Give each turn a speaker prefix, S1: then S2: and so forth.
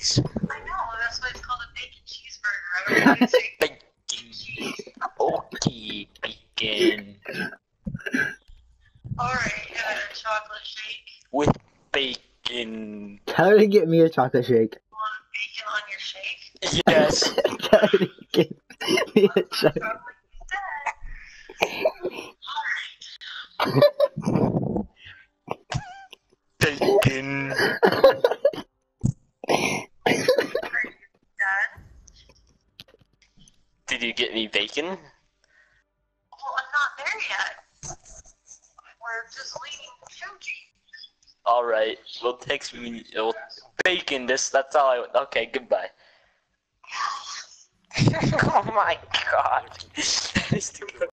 S1: know, that's why it's called a bacon cheeseburger. I would say
S2: Bacon. Okay, bacon.
S1: Alright, a chocolate shake.
S2: With bacon.
S3: Tell her to get me a chocolate shake.
S1: You want bacon on your shake?
S2: Yes.
S3: Tell her to get me a chocolate.
S2: Bacon.
S1: Done?
S2: Did you get me bacon?
S1: Well, I'm not there yet. We're just waiting for Shoji.
S2: Alright, well text me bacon that's all I okay, goodbye. Oh my god. That is too